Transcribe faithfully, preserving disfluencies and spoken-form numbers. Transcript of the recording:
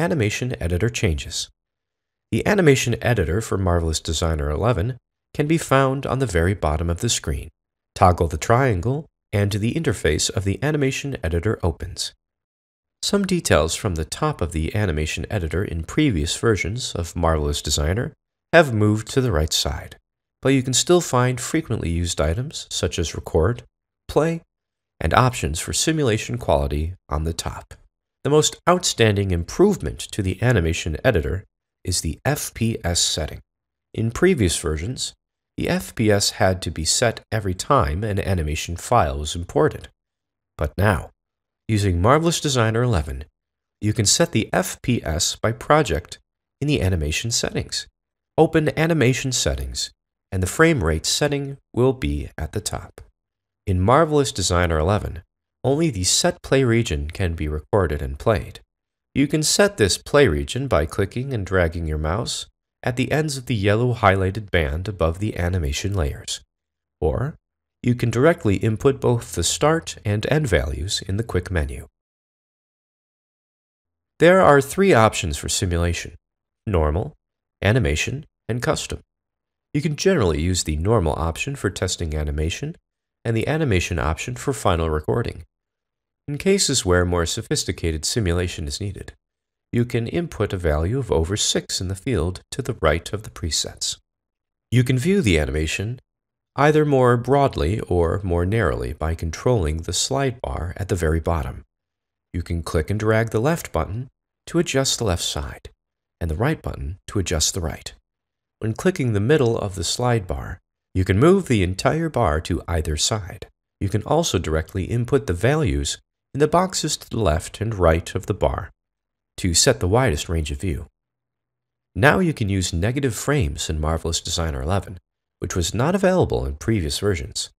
Animation Editor changes. The Animation Editor for Marvelous Designer eleven can be found on the very bottom of the screen. Toggle the triangle, and the interface of the Animation Editor opens. Some details from the top of the Animation Editor in previous versions of Marvelous Designer have moved to the right side, but you can still find frequently used items such as record, play, and options for simulation quality on the top. The most outstanding improvement to the Animation Editor is the F P S setting. In previous versions, the F P S had to be set every time an animation file was imported. But now, using Marvelous Designer eleven, you can set the F P S by project in the Animation Settings. Open Animation Settings, and the frame rate setting will be at the top. In Marvelous Designer eleven, only the Set Play region can be recorded and played. You can set this play region by clicking and dragging your mouse at the ends of the yellow highlighted band above the animation layers. Or, you can directly input both the start and end values in the quick menu. There are three options for simulation: normal, animation, and custom. You can generally use the normal option for testing animation and the animation option for final recording. In cases where more sophisticated simulation is needed, you can input a value of over six in the field to the right of the presets. You can view the animation either more broadly or more narrowly by controlling the slide bar at the very bottom. You can click and drag the left button to adjust the left side, and the right button to adjust the right. When clicking the middle of the slide bar, you can move the entire bar to either side. You can also directly input the values in the boxes to the left and right of the bar to set the widest range of view. Now you can use negative frames in Marvelous Designer eleven, which was not available in previous versions.